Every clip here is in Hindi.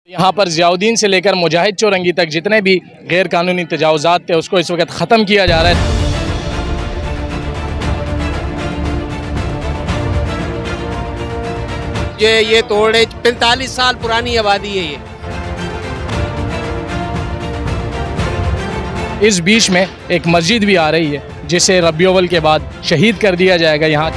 यहाँ पर ज़ियाउद्दीन से लेकर मुजाहिद चौरंगी तक जितने भी गैर कानूनी तजावुज़ात थे उसको इस वक्त ख़त्म किया जा रहा है। ये तोड़े 45 साल पुरानी आबादी है ये। इस बीच में एक मस्जिद भी आ रही है जिसे रबीउल अव्वल के बाद शहीद कर दिया जाएगा। यहाँ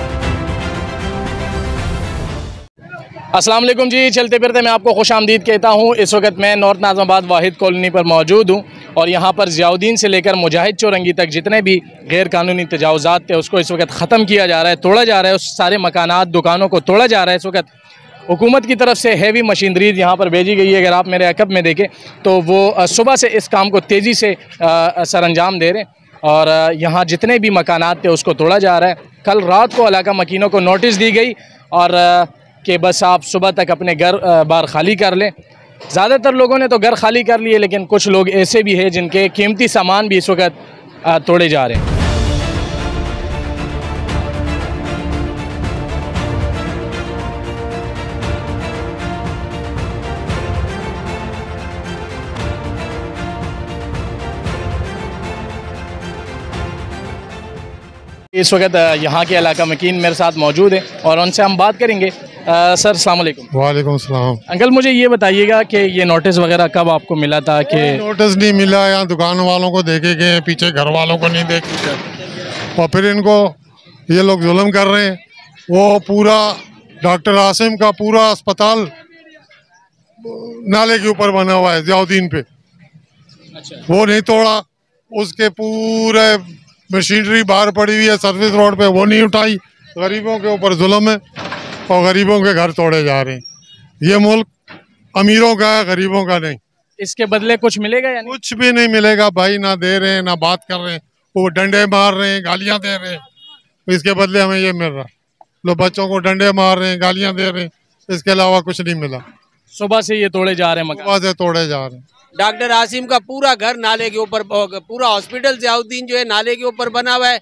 अस्सलाम वालेकुम जी, चलते फिरते मैं आपको खुश आमदीद कहता हूँ। इस वक्त मैं नॉर्थ नाज़िमाबाद वाहिद कॉलोनी पर मौजूद हूँ और यहाँ पर ज़ियाउद्दीन से लेकर मुजाहिद चौरंगी तक जितने भी गैर कानूनी तजावुज़ात थे उसको इस वक्त ख़त्म किया जा रहा है, तोड़ा जा रहा है। उस सारे मकानात दुकानों को तोड़ा जा रहा है। इस वक्त हुकूमत की तरफ से हैवी मशीनरीज यहाँ पर भेजी गई है। अगर आप मेरे अकब में देखें तो वो सुबह से इस काम को तेज़ी से सरअंजाम दे रहे हैं और यहाँ जितने भी मकानात थे उसको तोड़ा जा रहा है। कल रात को इलाका मकीनों को नोटिस दी गई और कि बस आप सुबह तक अपने घर बार खाली कर लें। ज़्यादातर लोगों ने तो घर खाली कर लिए, लेकिन कुछ लोग ऐसे भी हैं जिनके कीमती सामान भी इस वक्त तोड़े जा रहे हैं। इस वक्त यहाँ के इलाका मकीन मेरे साथ मौजूद है और उनसे हम बात करेंगे। सर अस्सलाम वालेकुम। वालेकुम सलाम। अंकल मुझे ये बताइएगा कि ये नोटिस वगैरह कब आपको मिला था? कि नोटिस नहीं मिला, यहाँ दुकान वालों को देखे गए, पीछे घर वालों को नहीं देखे गए और फिर इनको ये लोग जुल्म कर रहे हैं। वो पूरा डॉक्टर आसिम का पूरा अस्पताल नाले के ऊपर बना हुआ है ज़ियाउद्दीन पे। अच्छा। वो नहीं तोड़ा, उसके पूरे मशीनरी बाहर पड़ी हुई है सर्विस रोड पे, वो नहीं उठाई। गरीबों के ऊपर जुल्म है और गरीबों के घर तोड़े जा रहे हैं। ये मुल्क अमीरों का है, गरीबों का नहीं। इसके बदले कुछ मिलेगा या नहीं? कुछ भी नहीं मिलेगा भाई, ना दे रहे हैं ना बात कर रहे हैं। वो डंडे मार रहे हैं, गालियां दे रहे हैं, इसके बदले हमें ये मिल रहा है। लोग बच्चों को डंडे मार रहे हैं, गालियां दे रहे हैं, इसके अलावा कुछ नहीं मिला। सुबह से ये तोड़े जा रहे हैं मकान। सुबह से तोड़े जा रहे हैं। डॉक्टर आसिम का पूरा घर नाले के ऊपर, पूरा हॉस्पिटल ज़ियाउद्दीन जो है नाले के ऊपर बना हुआ है।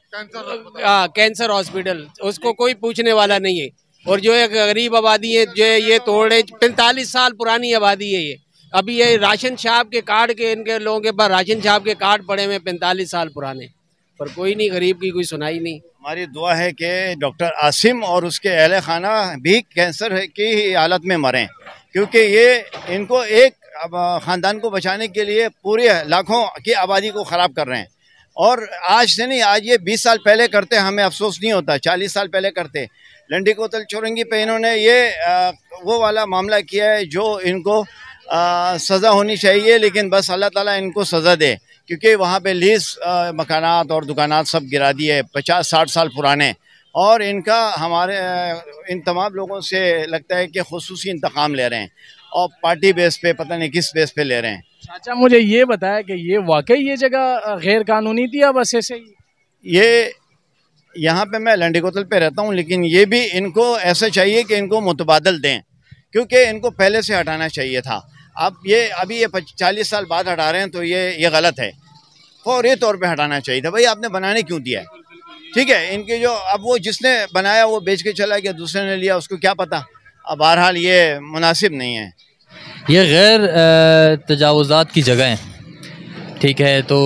कैंसर हॉस्पिटल, उसको कोई पूछने वाला नहीं है। और जो है गरीब आबादी है जो है ये तोड़े 45 साल पुरानी आबादी है ये। अभी ये राशन छाप के कार्ड के इनके लोगों के पास राशन छाप के कार्ड पड़े हुए 45 साल पुराने, पर कोई नहीं, गरीब की कोई सुनाई नहीं। हमारी दुआ है कि डॉक्टर आसिम और उसके अहले खाना भी कैंसर की हालत में मरें, क्योंकि ये इनको एक ख़ानदान को बचाने के लिए पूरे लाखों की आबादी को ख़राब कर रहे हैं। और आज से नहीं, आज ये 20 साल पहले करते हमें अफसोस नहीं होता, 40 साल पहले करते। लंडी कोतल चौरंगी पे इन्होंने ये वो वाला मामला किया है जो इनको सज़ा होनी चाहिए, लेकिन बस अल्लाह ताला इनको सज़ा दे, क्योंकि वहाँ पे लीज मकानात और दुकानात सब गिरा दिए 50-60 साल पुराने। और इनका हमारे इन तमाम लोगों से लगता है कि खुसूसी इंतकाम ले रहे हैं और पार्टी बेस पे पता नहीं किस बेस पे ले रहे हैं। अच्छा, मुझे ये बताया कि ये वाकई ये जगह गैर कानूनी थी या बस ऐसे ही? ये यहाँ पे मैं लंडी कोतल पे रहता हूँ, लेकिन ये भी इनको ऐसा चाहिए कि इनको मुतबादल दें, क्योंकि इनको पहले से हटाना चाहिए था। अब ये अभी ये 40 साल बाद हटा रहे हैं तो ये गलत है। फौरी तौर पे हटाना चाहिए था। भाई आपने बनाने क्यों दिया है? ठीक है, इनके जो अब वो जिसने बनाया वो बेच के चला गया, दूसरे ने लिया, उसको क्या पता। अब बहरहाल ये मुनासिब नहीं है। ये गैर तजावुज़ात की जगह है, ठीक है, तो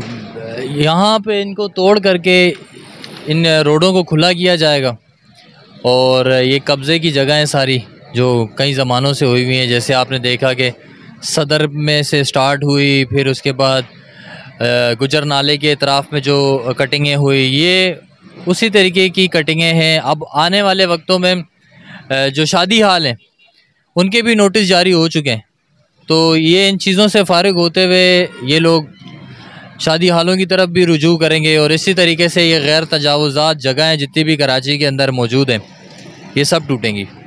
यहाँ पे इनको तोड़ करके इन रोडों को खुला किया जाएगा। और ये कब्ज़े की जगह हैं सारी, जो कई ज़मानों से हुई हुई हैं। जैसे आपने देखा कि सदर में से स्टार्ट हुई, फिर उसके बाद गुजर नाले के अतराफ़ में जो कटिंगें हुई, ये उसी तरीके की कटिंगें हैं। अब आने वाले वक्तों में जो शादी हाल हैं उनके भी नोटिस जारी हो चुके हैं, तो ये इन चीज़ों से फ़ारिग होते हुए ये लोग शादी हालों की तरफ भी रुजू करेंगे। और इसी तरीके से ये गैर तजावुज़ात जगहें जितनी भी कराची के अंदर मौजूद हैं ये सब टूटेंगी।